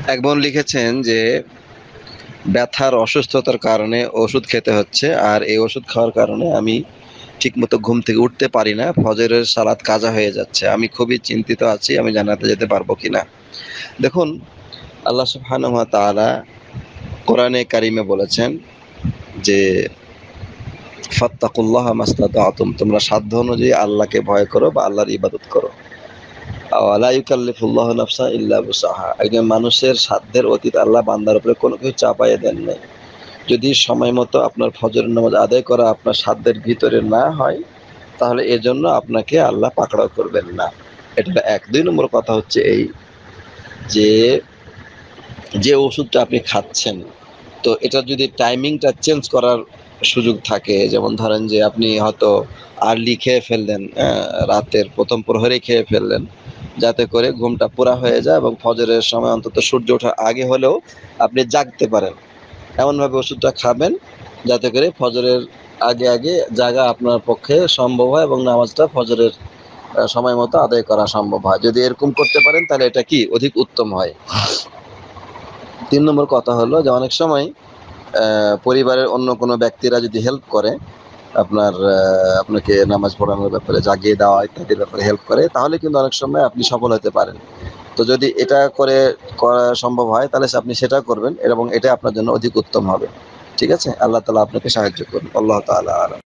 এক বোন লিখেছেন যে ব্যথার অসুস্থতার কারণে ওষুধ খেতে হচ্ছে, আর এই ওষুধ খাওয়ার কারণে আমি ঠিকমতো ঘুম থেকে উঠতে পারি না, ফজরের সালাত কাজা হয়ে যাচ্ছে, আমি খুবই চিন্তিত আছি, আমি জান্নাতে যেতে পারবো কিনা। দেখুন, আল্লাহ সুবহানাহু ওয়া তাআলা কোরআনে কারিমে বলেছেন যে ফাত্তাকুল্লাহা মাসতাতাতুম, তোমরা সাধ্য অনুযায়ী আল্লাহকে ভয় করো বা আল্লাহর ইবাদত করো। লা ইউকাল্লিফুল্লাহু নাফসান ইল্লা বুসআহা, একজন মানুষের সাধ্যের অতীত আল্লাহ বান্দার উপরে কোনো কিছু চাপাইয়ে দেন নাই। যদি সময় মতো আপনার ফজরের নামাজ আদায় করা আপনার সাধ্যের ভিতরে না হয়, তাহলে এজন্য আপনাকে আল্লাহ পাকড়াও করবেন না। এটা এক। ২ নম্বর কথা হচ্ছে এই যে, যে ওষুধটা আপনি খাচ্ছেন, তো এটার যদি টাইমিংটা চেঞ্জ করার সুযোগ থাকে, যেমন ধরেন যে আপনি হয়তো আর্লি খেয়ে ফেললেন, রাতের ১ম প্রহরে খেয়ে ফেললেন, যাতে করে ঘুমটা পুরা হয়ে যায় এবং ফজরের সময় অন্তত সূর্য ওঠার আগে হলেও আপনি জাগতে পারেন। এমনভাবে ওষুধটা খাবেন যাতে করে ফজরের আগে জাগা আপনার পক্ষে সম্ভব হয় এবং নামাজটা ফজরের সময় মতো আদায় করা সম্ভব হয়। যদি এরকম করতে পারেন তাহলে এটা কি অধিক উত্তম হয়। ৩ নম্বর কথা হলো যে অনেক সময় পরিবারের অন্য কোনো ব্যক্তিরা যদি হেল্প করে, আপনাকে নামাজ পড়ানোর ব্যাপারে, জাগিয়ে দেওয়া ইত্যাদির ব্যাপারে হেল্প করে, তাহলে কিন্তু অনেক সময় আপনি সফল হতে পারেন। তো যদি এটা করা সম্ভব হয় তাহলে আপনি সেটা করবেন এবং এটা আপনার জন্য অধিক উত্তম হবে। ঠিক আছে? আল্লাহ তাআলা আপনাকে সাহায্য করুন। আল্লাহ তাআলা আ'লাম।